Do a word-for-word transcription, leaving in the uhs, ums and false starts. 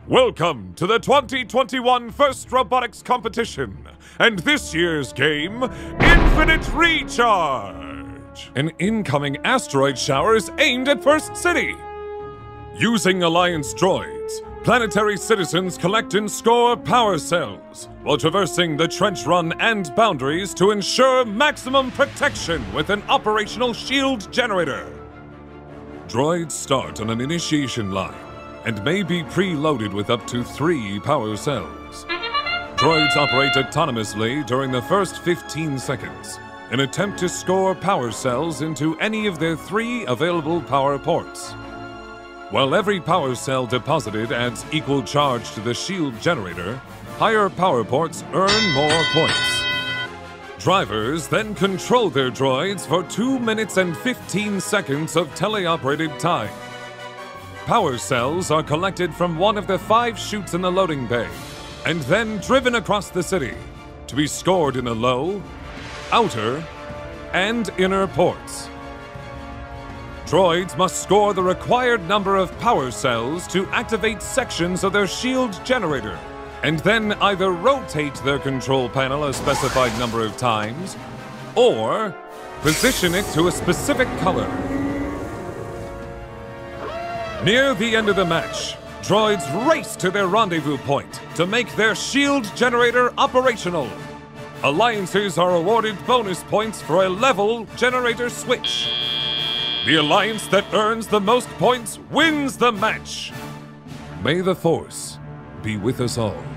Welcome to the twenty twenty-one First Robotics Competition, and this year's game, Infinite Recharge! An incoming asteroid shower is aimed at First City. Using Alliance droids, planetary citizens collect and score power cells, while traversing the trench run and boundaries to ensure maximum protection with an operational shield generator. Droids start on an initiation line and may be preloaded with up to three power cells. Droids operate autonomously during the first fifteen seconds and attempt to score power cells into any of their three available power ports. While every power cell deposited adds equal charge to the shield generator, higher power ports earn more points. Drivers then control their droids for two minutes and fifteen seconds of teleoperated time. Power cells are collected from one of the five chutes in the loading bay and then driven across the city to be scored in the low, outer, and inner ports. Droids must score the required number of power cells to activate sections of their shield generator, and then either rotate their control panel a specified number of times, or position it to a specific color. Near the end of the match, droids race to their rendezvous point to make their shield generator operational. Alliances are awarded bonus points for a level generator switch. The alliance that earns the most points wins the match. May the Force be with us all.